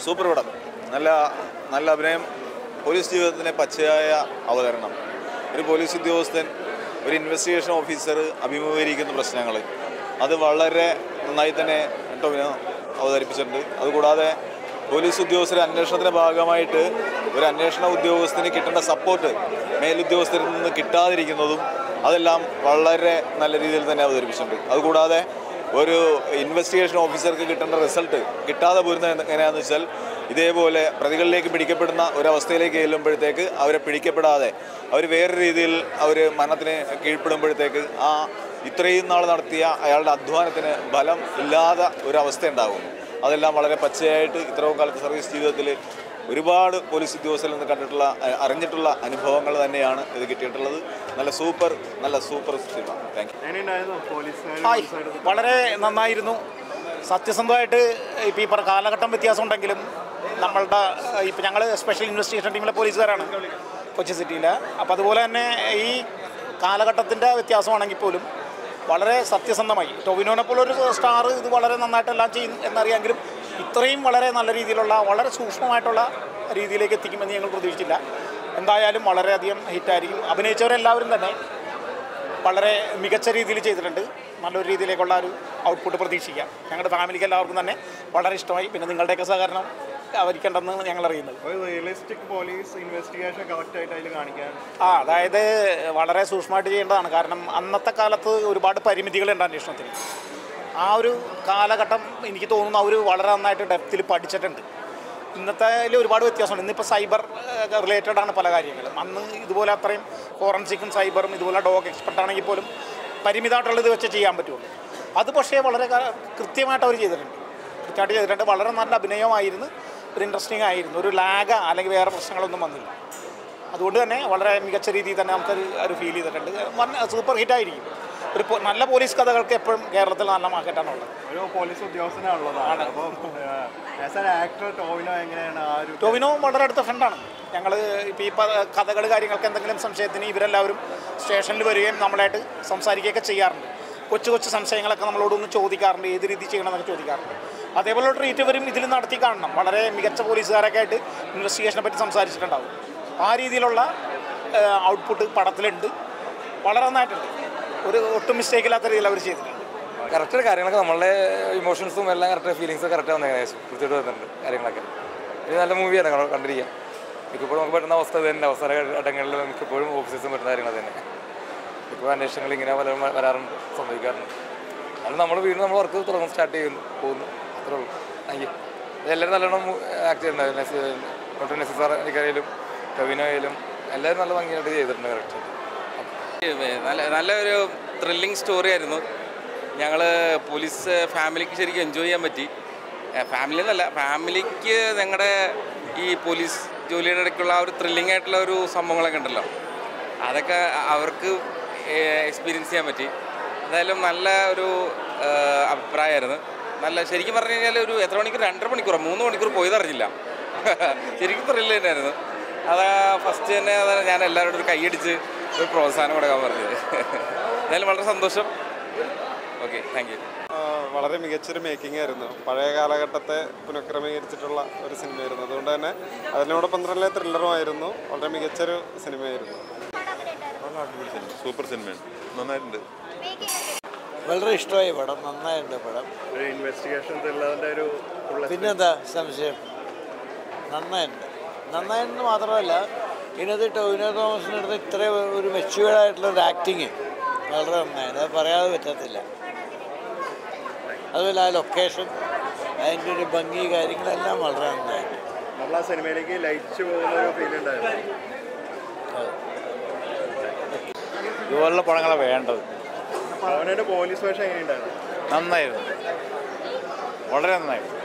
Super പടം. നല്ല നല്ല അഭിനയം, പോലീസ് ജീവിതത്തിൻ്റെ പച്ചയായ അവതരണം. ഒരു പോലീസ് ഉദ്യോഗസ്ഥൻ, ഒരു ഇൻവെസ്റ്റിഗേഷൻ ഓഫീസർ അഭിമുഖീകരിക്കുന്ന പ്രശ്നങ്ങൾ അത് വളരെ നന്നായി തന്നെ ടോവിനോ അവതരിപ്പിച്ചിട്ടുണ്ട്. അതുകൂടാതെ പോലീസ് ഉദ്യോഗസ്ഥരുടെ അന്വേഷണത്തിൻ്റെ ഭാഗമായിട്ട് ഒരു അന്വേഷണ ഉദ്യോഗസ്ഥന് കിട്ടേണ്ട സപ്പോർട്ട് മേലുദ്യോഗസ്ഥരിൽ നിന്ന് കിട്ടാതിരിക്കുന്നതും അതെല്ലാം വളരെ നല്ല രീതിയിൽ തന്നെ അവതരിപ്പിച്ചിട്ടുണ്ട്. അതുകൂടാതെ ഒരു ഇൻവെസ്റ്റിഗേഷൻ ഓഫീസർക്ക് കിട്ടേണ്ട റിസൾട്ട് കിട്ടാതെ പോരുന്നത് എങ്ങനെയാണെന്ന് വെച്ചാൽ ഇതേപോലെ പ്രതികളിലേക്ക് പിടിക്കപ്പെടുന്ന ഒരവസ്ഥയിലേക്ക് ചെല്ലുമ്പോഴത്തേക്ക് അവരെ പിടിക്കപ്പെടാതെ അവർ വേറെ രീതിയിൽ അവർ മരണത്തിന് കീഴ്പ്പെടുമ്പോഴത്തേക്ക് ഇത്രയും നാൾ നടത്തിയ അയാളുടെ അധ്വാനത്തിന് ഫലം ഇല്ലാതെ ഒരവസ്ഥ ഉണ്ടാകും. അതെല്ലാം വളരെ പച്ചയായിട്ട് ഇത്രയും കാലത്ത് സർവീസ് ജീവിതത്തിൽ ഒരുപാട് പോലീസ് ഉദ്യോഗസ്ഥരിൽ നിന്ന് കണ്ടിട്ടുള്ള അറിഞ്ഞിട്ടുള്ള അനുഭവങ്ങൾ തന്നെയാണ് ഇത് കിട്ടിയിട്ടുള്ളത്. നല്ല സൂപ്പർ സിനിമ. Thank you. വളരെ നന്നായിരുന്നു. സത്യസന്ധമായിട്ട് ഇപ്പോൾ ഈ കാലഘട്ടം വ്യത്യാസം ഉണ്ടെങ്കിലും നമ്മളുടെ ഇപ്പോൾ ഞങ്ങൾ സ്പെഷ്യൽ ഇൻവെസ്റ്റിഗേഷൻ ടീമിലെ പോലീസുകാരാണ് കൊച്ചി സിറ്റിയിൽ. അപ്പോൾ അതുപോലെ തന്നെ ഈ കാലഘട്ടത്തിൻ്റെ വ്യത്യാസമാണെങ്കിൽ പോലും വളരെ സത്യസന്ധമായി ടൊവിനോനെ പോലൊരു സ്റ്റാർ ഇത് വളരെ നന്നായിട്ടെല്ലാം ചെയ്യും എന്നറിയാമെങ്കിലും ഇത്രയും വളരെ നല്ല രീതിയിലുള്ള വളരെ സൂക്ഷ്മമായിട്ടുള്ള രീതിയിലേക്ക് എത്തിക്കുമെന്ന് ഞങ്ങൾ പ്രതീക്ഷിച്ചില്ല. എന്തായാലും വളരെയധികം ഹിറ്റായിരിക്കും. അഭിനയിച്ചവരെല്ലാവരും തന്നെ വളരെ മികച്ച രീതിയിൽ ചെയ്തിട്ടുണ്ട്. നല്ലൊരു രീതിയിലേക്കുള്ള ഒരു ഔട്ട്പുട്ട് പ്രതീക്ഷിക്കാം. ഞങ്ങളുടെ ഫാമിലിക്ക് എല്ലാവർക്കും തന്നെ വളരെ ഇഷ്ടമായി. പിന്നെ നിങ്ങളുടെയൊക്കെ സഹകരണം അവരിക്കുണ്ടെന്ന് ഞങ്ങൾ അറിയുന്നത്. റിയലിസ്റ്റിക് പോലീസ് ഇൻവെസ്റ്റിഗേഷൻ കറക്റ്റായിട്ട് അതിൽ കാണിക്കാൻ അതായത് വളരെ സൂക്ഷ്മമായിട്ട് ചെയ്യേണ്ടതാണ്. കാരണം അന്നത്തെ കാലത്ത് ഒരുപാട് പരിമിതികളുണ്ട് അന്വേഷണത്തിന്. ആ ഒരു കാലഘട്ടം എനിക്ക് തോന്നുന്നു അവർ വളരെ നന്നായിട്ട് ഡെപ്തിൽ പഠിച്ചിട്ടുണ്ട്. ഇന്നത്തെ ഒരുപാട് വ്യത്യാസമുണ്ട്. ഇന്നിപ്പോൾ സൈബർ റിലേറ്റഡാണ് പല കാര്യങ്ങളും. അന്ന് ഇതുപോലെ അത്രയും ഫോറൻസിക്കും സൈബറും ഇതുപോലെ ഡോഗ് എക്സ്പെർട്ടാണെങ്കിൽ പോലും പരിമിതമായിട്ടുള്ളത് വെച്ച് ചെയ്യാൻ പറ്റുള്ളൂ. അത് പക്ഷേ വളരെ കൃത്യമായിട്ട് അവർ ചെയ്തിട്ടുണ്ട്. വളരെ നല്ല അഭിനയമായിരുന്നു. ഒരു ഇൻട്രസ്റ്റിംഗ് ആയിരുന്നു. ഒരു ലാഗ് അല്ലെങ്കിൽ വേറെ പ്രശ്നങ്ങളൊന്നും വന്നില്ല. അതുകൊണ്ട് തന്നെ വളരെ മികച്ച രീതിയിൽ തന്നെ നമുക്കൊരു ഫീൽ ചെയ്തിട്ടുണ്ട്. സൂപ്പർ ഹിറ്റായിരിക്കും. ഒരു നല്ല പോലീസ് കഥകൾക്ക് എപ്പോഴും കേരളത്തിൽ നല്ല മാർക്കറ്റാണുള്ളത്. ഒരു പോലീസ് ഉദ്യോഗസ്ഥനാണുള്ളതാണ്. അപ്പോൾ ടോവിനോ വളരെ അടുത്ത ഫ്രണ്ടാണ്. ഞങ്ങൾ ഇപ്പോൾ ഈ കഥകൾ കാര്യങ്ങൾക്ക് എന്തെങ്കിലും സംശയത്തിന് ഇവരെല്ലാവരും സ്റ്റേഷനിൽ വരികയും നമ്മളായിട്ട് സംസാരിക്കുകയൊക്കെ ചെയ്യാറുണ്ട്. കൊച്ചു സംശയങ്ങളൊക്കെ നമ്മളോടൊന്ന് ചോദിക്കാറുണ്ട്. ഏത് രീതി ചെയ്യണമെന്നൊക്കെ ചോദിക്കാറുണ്ട്. അതേപോലെ ട്രീറ്റ് ഇവരും ഇതിൽ നടത്തി കാണണം. വളരെ മികച്ച പോലീസുകാരൊക്കെ ആയിട്ട് ഇൻവെസ്റ്റിഗേഷനെ പറ്റി സംസാരിച്ചിട്ടുണ്ടാവും. ആ രീതിയിലുള്ള ഔട്ട്പുട്ട് പടത്തിലുണ്ട്. വളരെ നന്നായിട്ടുണ്ട്. ഒട്ടും മിസ്റ്റേക്കില്ലാത്ത രീതിയിൽ അവർ ചെയ്തിട്ടുണ്ട്. കറക്റ്റ് കാര്യങ്ങളൊക്കെ നമ്മളുടെ ഇമോഷൻസും എല്ലാം കറക്റ്റ് ഫീലിങ്സും കറക്റ്റ് വന്ന ഏകദേശം കൃത്യമായിട്ട് വരുന്നുണ്ട് കാര്യങ്ങളൊക്കെ. ഇത് നല്ല മൂവിയാണ് കണ്ടിരിക്കാം. മിക്കപ്പോഴും നമുക്ക് പറ്റുന്ന അവസ്ഥ തന്നെ അവസര ഘട്ടങ്ങളിൽ മിക്കപ്പോഴും ഓഫീസേഴ്സും പറ്റുന്ന കാര്യങ്ങൾ തന്നെ. ഇപ്പോൾ അന്വേഷണങ്ങൾ ഇങ്ങനെ വരാറുണ്ട്, സംഭവിക്കാറുണ്ട്. അത് നമ്മൾ വീണ്ടും നമ്മൾ വർക്ക് തുടങ്ങും, സ്റ്റാർട്ട് ചെയ്യുന്നു, പോകുന്നു, അത്രേ ഉള്ളൂ. Thank you. എല്ലാവരും നല്ലോണം ആക്ട് ചെയ്തിട്ടുണ്ടായിരുന്നു. ഡോക്ടർ നസീർ എനിക്കറിയാലും ടൊവിനോയിലും എല്ലാവരും നല്ല ഭംഗിയായിട്ട് ചെയ്തിട്ടുണ്ട്. കറക്റ്റ് നല്ലൊരു ത്രില്ലിങ് സ്റ്റോറി ആയിരുന്നു. ഞങ്ങൾ പോലീസ് ഫാമിലിക്ക് ശരിക്കും എൻജോയ് ചെയ്യാൻ പറ്റി. ഫാമിലി എന്നല്ല, ഫാമിലിക്ക് ഞങ്ങളുടെ ഈ പോലീസ് ജോലിയുടെ ഇടയ്ക്കുള്ള ആ ഒരു ത്രില്ലിംഗ് ആയിട്ടുള്ള ഒരു സംഭവങ്ങളൊക്കെ ഉണ്ടല്ലോ, അതൊക്കെ അവർക്ക് എക്സ്പീരിയൻസ് ചെയ്യാൻ പറ്റി. എന്തായാലും നല്ല ഒരു അഭിപ്രായമായിരുന്നു. നല്ല ശരിക്കും പറഞ്ഞു കഴിഞ്ഞാൽ ഒരു എത്ര മണിക്കൂർ 2.5 മണിക്കൂറോ 3 മണിക്കൂർ പോയതറിഞ്ഞില്ല. ശരിക്കും ത്രില്ല് തന്നെയായിരുന്നു. അത് ഫസ്റ്റ് തന്നെ ഞാൻ എല്ലാവരോടും ഒരു കൈയടിച്ച് ഒരു പ്രോത്സാഹനം കൊടുക്കാൻ പറഞ്ഞത്. എന്തായാലും വളരെ സന്തോഷം. Okay, thank you. വളരെ മികച്ചൊരു മേക്കിംഗ് ആയിരുന്നു. പഴയ കാലഘട്ടത്തെ പുനഃക്രമീകരിച്ചിട്ടുള്ള ഒരു സിനിമയായിരുന്നു. അതുകൊണ്ട് തന്നെ അതിനോടൊപ്പം തന്നെ ത്രില്ലറുമായിരുന്നു. വളരെ മികച്ചൊരു സിനിമയായിരുന്നു. സൂപ്പർ സിനിമയാണ്. നന്നായിട്ടുണ്ട്. വളരെ ഇഷ്ടമായി പടം. നന്നായിട്ടുണ്ട് പടം. ഒരു ഇൻവെസ്റ്റിഗേഷൻ ത്രില്ലറിൻ്റെ ഒരു പിന്നെന്താ സംശയം? നന്നായിട്ടെന്ന് മാത്രമല്ല, ഇതിനകത്ത് ടൊവിനോ തോമസിൻ്റെ അടുത്ത് ഇത്ര ഒരു മെച്യൂർഡായിട്ടുള്ള ഒരു ആക്ടിങ് വളരെ നന്നായിട്ട്, അത് പറയാതെ പറ്റത്തില്ല. അതുപോലെ ആ ലൊക്കേഷൻ, അതിൻ്റെ ഒരു ഭംഗി കാര്യങ്ങളെല്ലാം വളരെ നന്നായിട്ട്. നമ്മൾ ആ സിനിമയിലേക്ക് ലയിച്ചു പോകുന്ന ഒരു ഫീൽ ഉണ്ടായിരുന്നു. ഇതുപോലുള്ള പടങ്ങളാണ് വേണ്ടത്. അവനൊരു പോലീസ് വേഷം എങ്ങനെയുണ്ടായിരുന്നു? നന്നായിരുന്നു, വളരെ നന്നായിരുന്നു.